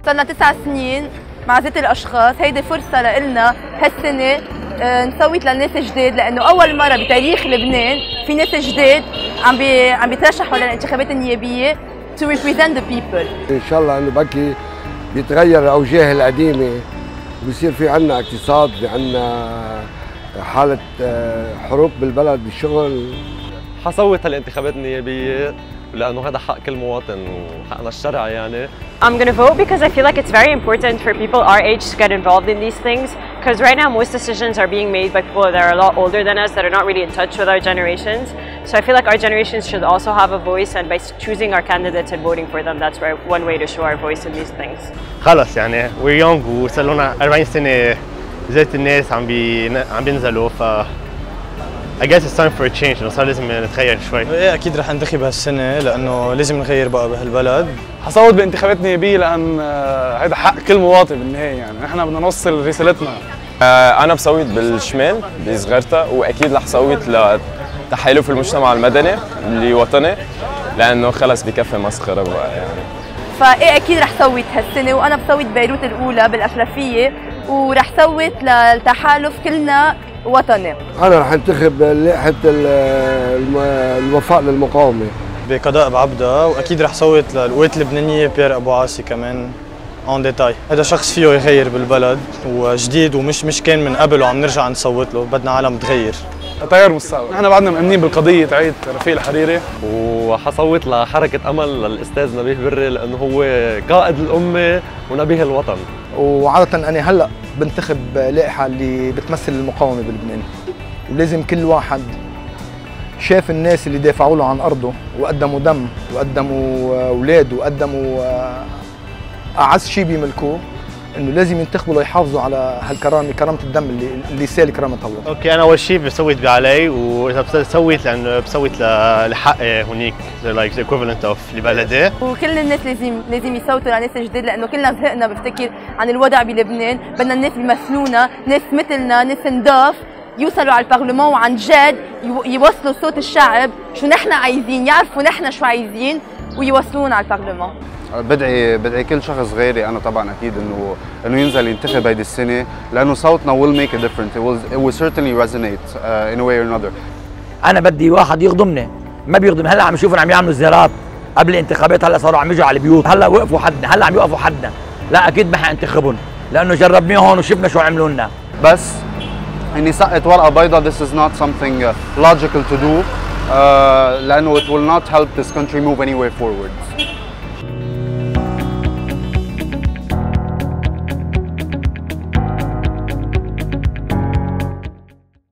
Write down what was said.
صرنا 9 سنين مع ذات الاشخاص، هيدي فرصه لنا هالسنه نصوت للناس جداد، لانه اول مره بتاريخ لبنان في ناس جداد عم بيترشحوا للانتخابات النيابيه to represent the people. ان شاء الله انه بكي بيتغير الاوجاع القديمه وبصير في عندنا اقتصاد، في عندنا حاله حروب بالبلد بالشغل. حصوت هالانتخابات النيابيه لأنه هذا حق كل مواطن وحقنا الشرعي يعني. I'm going to vote because I feel like it's very important for people our age to get involved in these things, because right now most decisions are being made by people that are a lot older than us, that are not really in touch with our generations. So I feel like our generations should also have a voice, and by choosing our candidates and voting for them, that's one way to show our voice in these things. خلص يعني we're young وصار لنا 40 سنة زيت الناس عم بينزلوا، ف I guess it's time for a change. إنه صار لازم نتغير شوي. إيه أكيد رح انتخب هالسنة لأنه لازم نغير بقى بهالبلد. حصوت بانتخابات نيابية لأن هذا حق كل مواطن بالنهاية، يعني نحن بدنا نوصل رسالتنا. أنا بصوت بالشمال بصغرتها، وأكيد رح صوت لتحالف المجتمع المدني اللي وطني، لأنه خلص بكفي مسخرة بقى يعني. فايه اكيد رح صوت هالسنه، وانا بصوت بيروت الاولى بالاشرفيه، ورح صوت للتحالف كلنا وطني. انا رح انتخب لائحه الوفاء للمقاومه بقضاء بعبدة، واكيد رح صوت للقوات اللبنانيه بيير ابو عاصي كمان اون ديتاي. هذا شخص فيه يغير بالبلد وجديد ومش كان من قبل وعم نرجع نصوت له، بدنا عالم تغير. تغير مستقبل، نحن بعدنا مؤمنين بالقضيه تاعت رفيق الحريري. وحصوت لحركه امل للاستاذ نبيه بري لانه هو قائد الامه ونبيه الوطن. وعاده انا هلا بنتخب لائحه اللي بتمثل المقاومه بلبنان، ولازم كل واحد شاف الناس اللي دافعوا له عن ارضه وقدموا دم وقدموا اولاد وقدموا اعز شيء بيملكوه، انه لازم ينتخبوا ليحافظوا على هالكرامه، كرامه الدم اللي سال كرامه الله. اوكي انا اول شيء بصوت بعلي، واذا بصوت لانه بصوت لحقي هونيك like the equivalent of لبلدي. وكل الناس لازم يصوتوا لناس جداد، لانه كلنا زهقنا بفتكر عن الوضع بلبنان، بدنا الناس بيمثلونا، ناس مثلنا، ناس نضاف يوصلوا على البرلمان وعن جد يوصلوا صوت الشعب شو نحن عايزين، يعرفوا نحن شو عايزين ويوصلونا على البرلمان. بدعي كل شخص غيري انا طبعا اكيد انه ينزل ينتخب هيدي السنه، لانه صوتنا will make a difference. It will certainly resonate in a way or another. انا بدي واحد يخدمني، ما بيخدم. هلا عم نشوفهم عم يعملوا زيارات قبل الانتخابات، هلا صاروا عم يجوا على البيوت، هلا وقفوا حدنا، هلا عم يوقفوا حدنا. لا اكيد ما حننتخبهم لانه جربناهم وشفنا شو عملوا لنا. بس اني سقط ورقه بيضاء this is not something logical to do لانه it will not help this country move anywhere forward.